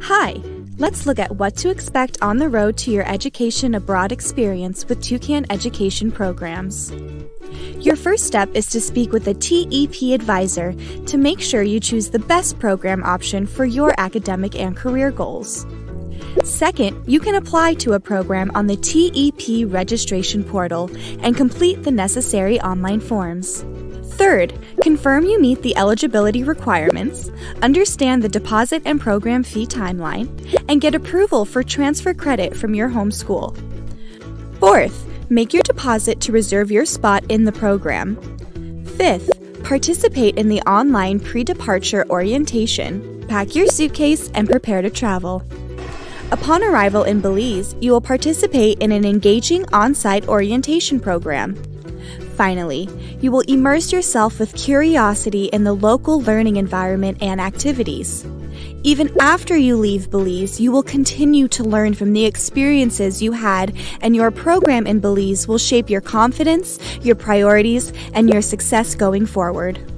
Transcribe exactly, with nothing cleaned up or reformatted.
Hi, let's look at what to expect on the road to your education abroad experience with Toucan Education Programs. Your first step is to speak with a T E P advisor to make sure you choose the best program option for your academic and career goals. Second, you can apply to a program on the T E P registration portal and complete the necessary online forms. Third, confirm you meet the eligibility requirements, understand the deposit and program fee timeline, and get approval for transfer credit from your home school. Fourth, make your deposit to reserve your spot in the program. Fifth, participate in the online pre-departure orientation. Pack your suitcase and prepare to travel. Upon arrival in Belize, you will participate in an engaging on-site orientation program. Finally, you will immerse yourself with curiosity in the local learning environment and activities. Even after you leave Belize, you will continue to learn from the experiences you had, and your program in Belize will shape your confidence, your priorities, and your success going forward.